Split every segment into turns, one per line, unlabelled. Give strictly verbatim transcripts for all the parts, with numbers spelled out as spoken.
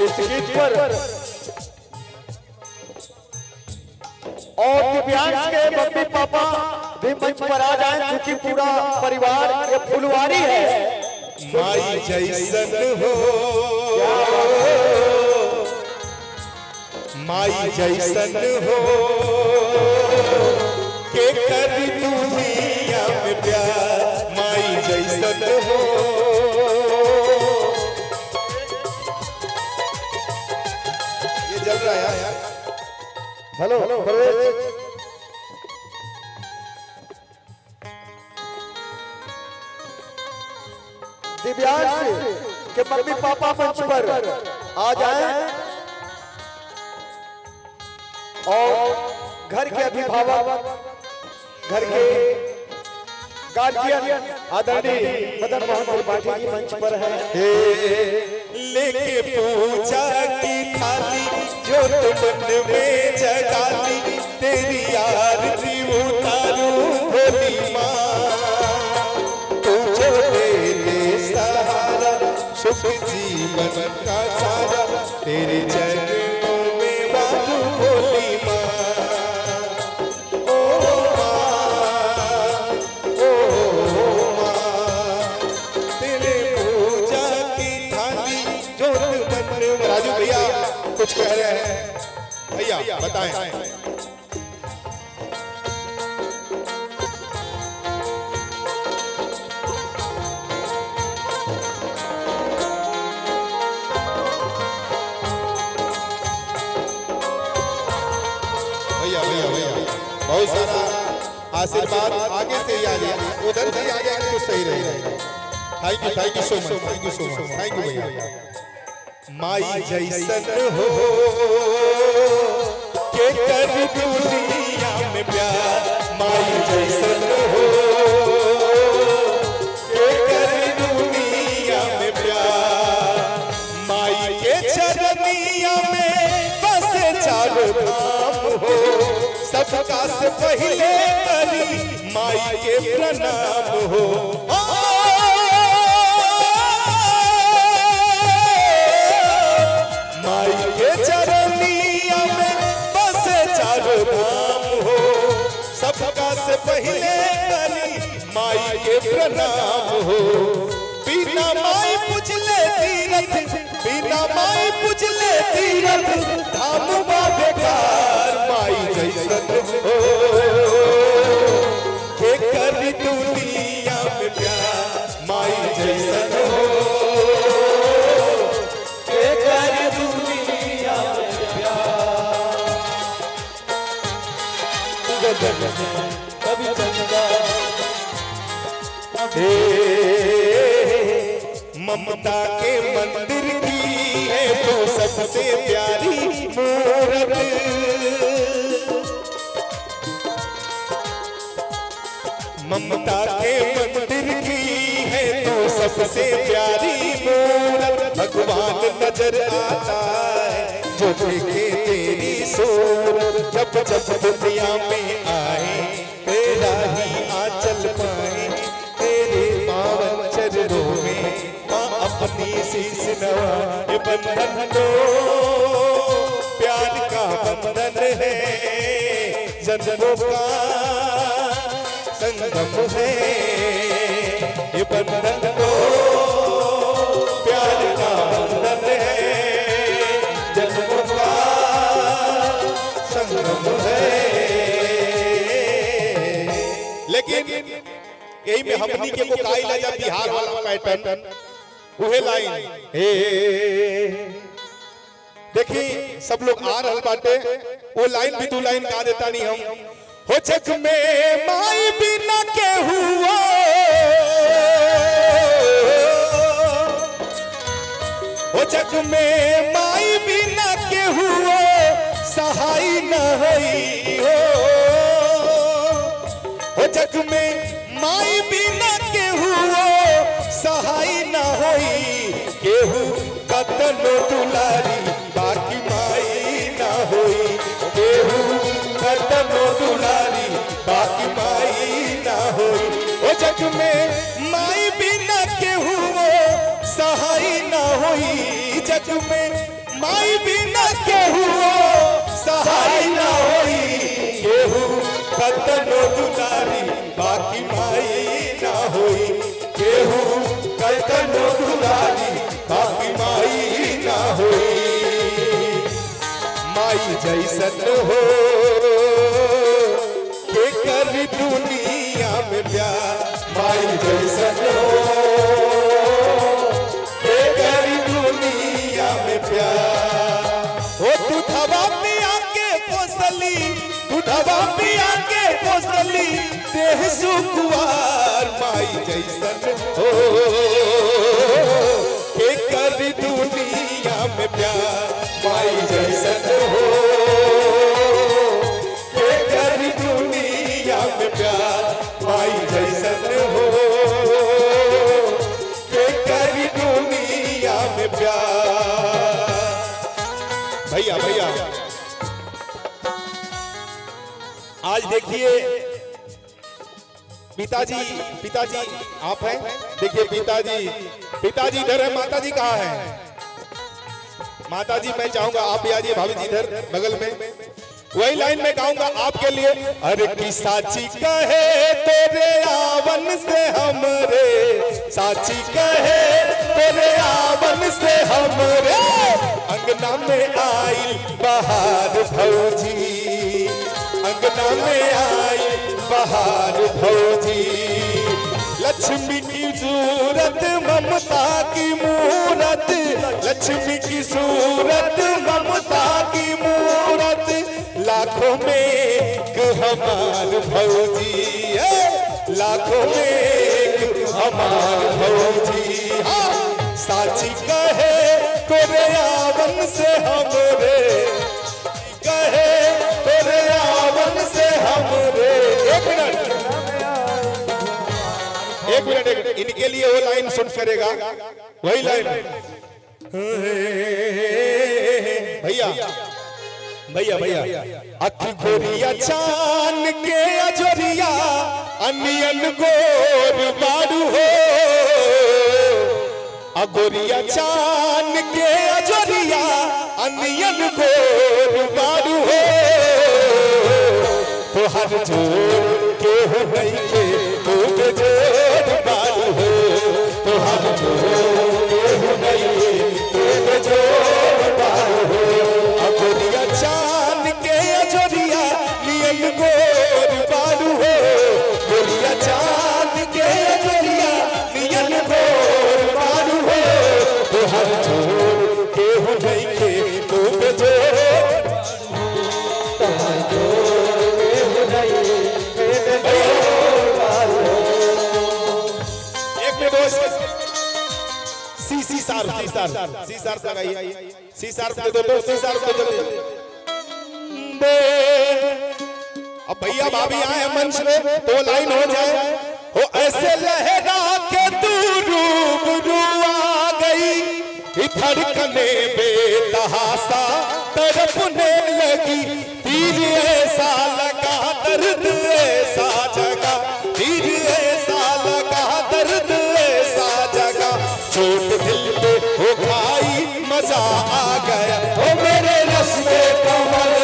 इस गीत पर और दिव्यांश के मम्मी पापा भी मंच पर आ जाएं, क्योंकि पूरा परिवार ये फुलवारी है।
माई जैसन हो, माई जैसन हो के कर दुनिया में प्यार, माई जैसन हो। ये जल रहा है यार।
हेलो प्रवेश। दिव्यांश के मम्मी पापा मंच पर आ जाएं और घर के अभिभावक, घर के गार्जियन आदरणीय मदन मोहन त्रिपाठी जी मंच पर है।
लेके पूजा की थाली जो तुम में जगाली, तेरी आरती उतारू भोली माँ, तू जो दे दे सहारा सुख जीवन का सारा, तेरे चरणों में बाजू भोली माँ। राजू भैया कुछ कह रहे हैं, भैया बताएं। भैया भैया भैया बहुत सारा आशीर्वाद आगे से ही आ जाए, उधर से आ जाए तो सही रहेगा। Thank you thank you so much, thank you so much, thank you भैया। माई जैसन हो के कर दुनिया में प्यार, माई जैसन हो के कर दुनिया में प्यार, माई के चरनिया में बसे चारों धाम हो, सबका से पहले करी माई के प्रणाम हो। चरनिया में बसे चारों धाम हो, सबका से पहले करी माई के प्रणाम हो। बिना माई पूजले तीरथ, बिना माई पूजले तीरथ, धाम बा बेकार, माई जैसन हो के कर दुनिया में प्यार, माई जैसन हो के कर दुनिया में कभी चंदा। ममता के मंदिर की है तो सबसे प्यारी मूरत, ममता के मंदिर की है तो सबसे प्यारी मूरत, भगवान नजर आता है जो देखे तेरी सूरत, जब जब दुनिया में आए तेरा ही आंचल पाए, तेरे पावन चरणों में माँ अपनी शीश नवाए। बंधन तो प्यार का बंधन है, जन्मों का संगम है, ये बंधन तो प्यार का बंधन है, जन्मों का संगम है। लेकिन यही में हमनी के को काई ला जा बिहार वाला पैटर्न उहे लाइन। हे देखी सब लोग आ रहल बाटे, वो लाइन भी दो लाइन गा देता नहीं हम। हो जग में माई बिना के हुआ, हो जग में माई बिना के हुआ, सहाय न होई हो, हो जग में माई बिना के हुआ, सहाय न होई, केहू कतनो दुलारी बाकी माई न होई, केहू कतनो दुलारी बाकी माई न होई। ओ जग में माई बिना केहू सहाय न होई, जग में माई बिना केहू सहाय ना होई, केहू कतनो दुलारी बाकी माई ना होई, केहू कतनो दुलारी बाकी माई ना होई। माई जैसन हो के कर दुनिया में प्यार, माई जैसन हो के कर दुनिया में प्यार। ओ तू धवा पिया के पोसली, तू धवा पिया के पोसली देह सुकुवार, माई जैसन हो के कर दुनिया में प्यार, माई जैसन हो के कर दुनिया में प्यार, माई जैसन हो के कर दुनिया में प्यार। भैया भैया आज देखिए पिताजी, पिताजी आप हैं, देखिए पिताजी, पिताजी इधर है, माताजी कहाँ है? माताजी मैं चाहूंगा आप भी आइए, भाभी जी इधर बगल में। वही लाइन में गाऊंगा आपके लिए। अरे की साची कहे तेरे आवन से हमरे, साची कहे तेरे आवन से हमरे, अंगना में आइल बहार भौजी, अंगना में आइल बहार भौजी। लक्ष्मी की सूरत ममता की मूरत, लक्ष्मी की सूरत ममता की मूरत, लाखों में एक हमार भौजी है, लाखों में एक हमार भौजी। हाँ साची कहे तोरे आवन से हमरे, कहे तोरे आवन से हमरे। एक मिनट एक मिनट एक मिनट इनके लिए वो लाइन सुन करेगा, वही लाइन। भैया भैया भैया अखी गोरिया चान के अजोरिया, अनियन गोर बारू हो, अगोरिया चान के अजोरिया, अनियन गोर बारू हो। तो हर जोर के हो नहीं के तो बेजोर बारू हो, तो हर जोर के हो नहीं के तो बेजोर बारू हो। अगोरिया चान के अजोरिया, नियन गोर बारू हो, गोरिया चान के अजोरिया, नियन गोर बारू हो। तो हर जोर के हो नहीं के तो बेजोर, तो हर जोर के हो नहीं के बेजोर बारू हो। एक में दोस्त सी सी सार सी सार सी सार लगाइए, सी सार दे दो, सी सार दे जल्दी। अब भैया भाभी आए मंच में तो लाइन हो जाए। हो ऐसे लहरा के तू रूबरू आ गई, धड़कने बेतहासा तड़पने लगी, तीर ऐसा लगा दर्द ऐसा जगा, तीर ऐसा लगा दर्द ऐसा जगा, चोट दिल पे हो खाई मजा आ गया। ओ मेरे रस के कमर,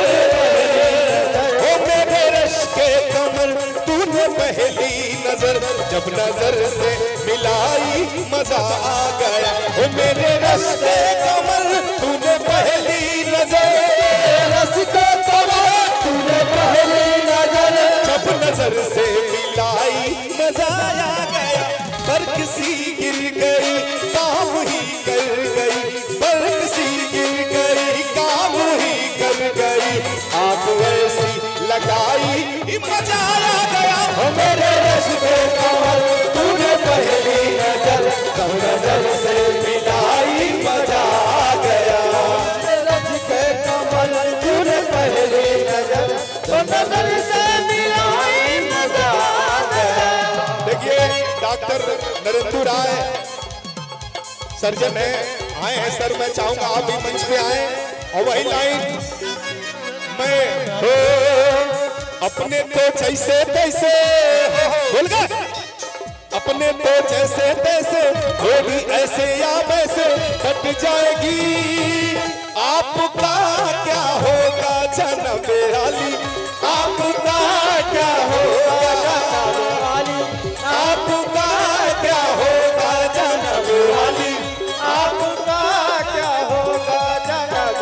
ओ मेरे रस के कमर, तूने पहली नजर जब नजर से मिलाई मजा आ गया। ओ मेरे रस के कमर, तूने पहली नजर, रस के कमर, तूने पहली नजर जब नजर से मिलाई मजा आ गया। बर्क सी गिर गई काम ही कर गई, बर्क सी गिर गई काम ही कर गई, आप ऐसी लगाई मजा आ गया। ओ मेरे रस के कमर, तूने पहली नजर जब नजर से मिलाई मजा आ गया। रस के कमर, तूने पहली नजर जब नजर से मिलाई मजा आ गया। देखिए डॉक्टर नरेंद्र राय सर्जन है, आए हैं सर, मैं चाहूंगा आप भी मंच पे आए और वही लाइन मैं हो अपने तो जैसे तैसे बोल गए, अपने तो जैसे तैसे होगी ऐसे या वैसे कट जाएगी। आपका क्या होगा जन्म वाली, आपका क्या होगा जन्म वाली, आपका क्या होगा जन्म वाली, आपका क्या होगा जन्म।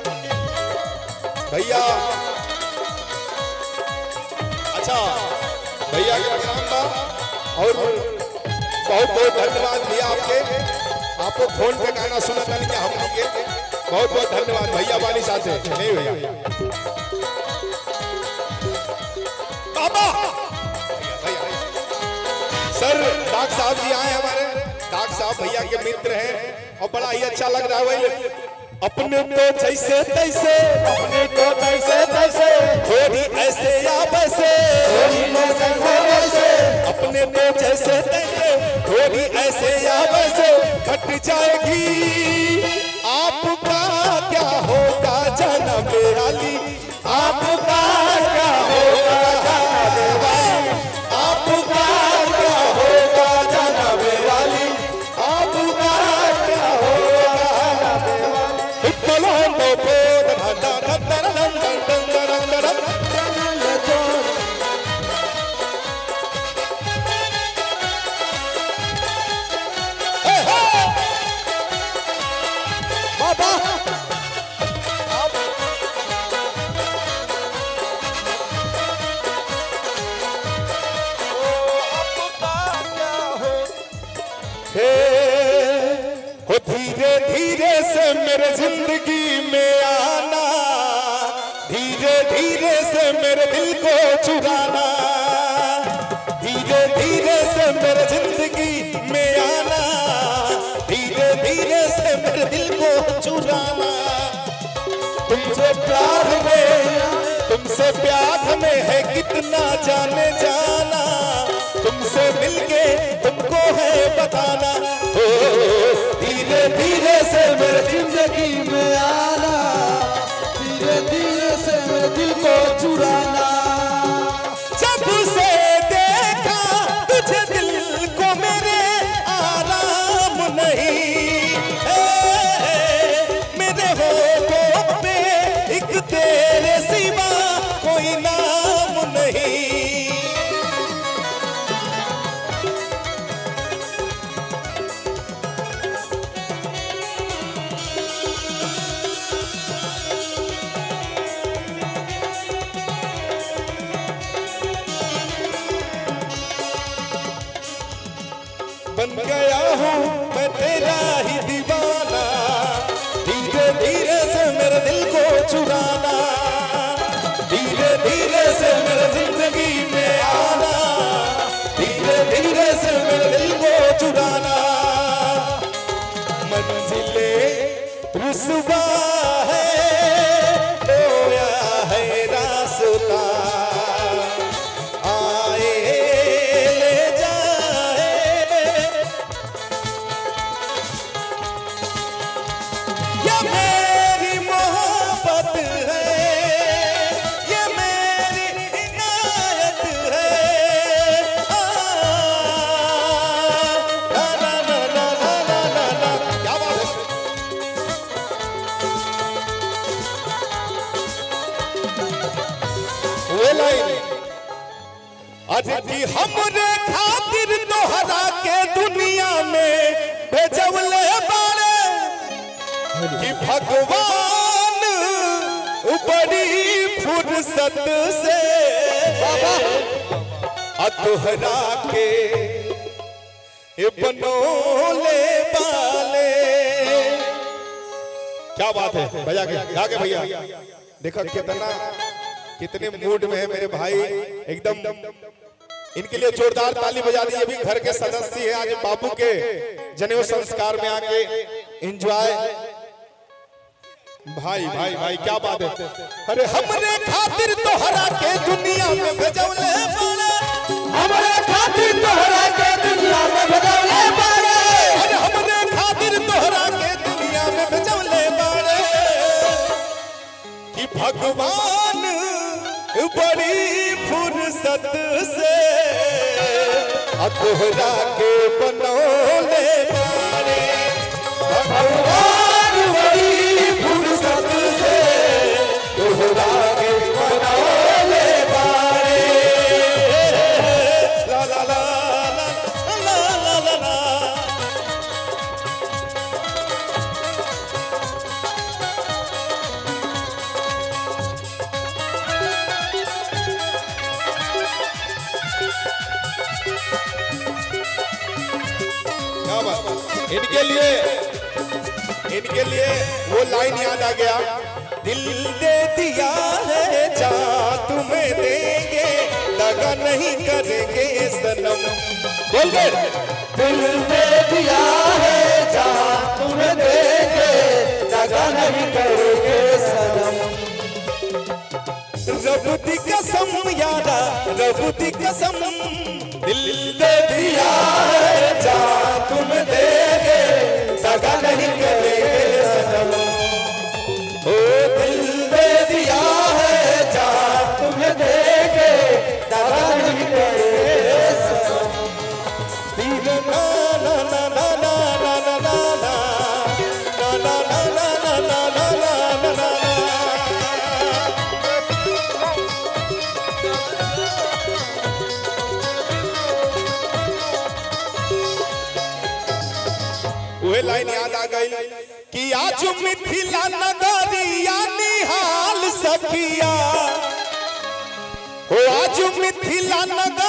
भैया अच्छा भैया के प्रणाम बा और बहुत बहुत धन्यवाद भैया आपके, आपको फोन पे गाना सुना था क्या हम के बहुत बहुत धन्यवाद भैया वाली साथ है। नहीं भैया बाबा भैया सर डॉक्टर साहब जी आए हमारे, डॉक्टर साहब भैया के मित्र हैं और बड़ा ही अच्छा लग रहा है। वही अपने तो जैसे तैसे,
अपने तो जैसे तैसे
थोड़ी ऐसे या वैसे,
थोड़ी ऐसे वैसे,
अपने तो जैसे तैसे थोड़ी ऐसे या वैसे कट जाएगी। आपका क्या होगा जन्म वाली, आपका क्या होगा जन्म वाली, आपका क्या होगा जन्म वाली, आपका क्या होगा जन्म वाली। इतलांडो पोद धंधा धंधा धंधा धंधा धंधा बाबा हो धीरे धीरे से मेरे जिंदगी में आना, धीरे धीरे से मेरे दिल को चुराना, धीरे धीरे से मेरे जिंदगी में आना, धीरे धीरे से मेरे दिल को चुराना। तुमसे प्यार में, तुमसे प्यार में है कितना जाने जाना, तुमसे मिलके तुमको है बताना। ओ धीरे धीरे से मेरे जिंदगी में आना, धीरे धीरे से मेरे दिल को चुराना। जब से देखा तुझे दिल को मेरे आराम नहीं है, मेरे होठों पे एक तेरे सिवा कोई नाम नहीं। बन गया हूँ मैं तेरा ही दीवाना, धीरे धीरे से मेरे दिल को चुराना, धीरे धीरे से मेरे जिंदगी में आना, धीरे धीरे से मेरे दिल को चुराना। मंजिले रुसवा है, खोया है रास्ता, आए ले जाए। ये मेरी मोहब्बत है, ये मेरी इनायत है। आ, ला ला ला ला ला ला ला ला। क्या बात है। वो लाइन आज की हमरे खातिर तोहरा के दुनिया में भेजवले बारे कि भगवान बड़ी फुर्सत से तोहरा के बनोले बाले। क्या बात है भैया के गा के भैया देखो कितना कितने मूड में है मेरे भाई एकदम। इनके लिए जोरदार ताली बजा दी। ये भी घर के सदस्य है, आज बाबू के जनेऊ संस्कार में आके एंजॉय। भाई भाई भाई क्या बात है। अरे हमरे खातिर तोहरा के दुनिया में भेजौले बारे, हमरे खातिर तोहरा के दुनिया में भेजौले बारे, अरे हमरे खातिर तोहरा के दुनिया में भेजौले बारे कि भगवान बड़ी फुर्सत से दोहरा के बनौले बारे भगवान बड़ी फुर्सत से दोहरा के बनौले बारे ला ला ला ला ला ला ला। इनके लिए इनके लिए वो लाइन याद आ गया, दिल दे दिया है जा तुम्हें देंगे दगा नहीं करेंगे सनम। बोल दे
दिल दे दिया है जा तुम्हें देंगे दगा नहीं करेंगे सनम।
रब दी कसम यारा रब दी कसम, दिल दे दिया है जा तुम्हें देंगे दगा नहीं करेंगे सनम।
ओ दिल दे दिया है जा तुम्हें देंगे दगा नहीं करेंगे सनम।
ना ना ना ना ना ना ना ना ना ना ना ना ना ना ना। वह लाइन याद आ गई कि आज मिथिला नगरिया निहाल सखिया हो, आज मिथिला नगर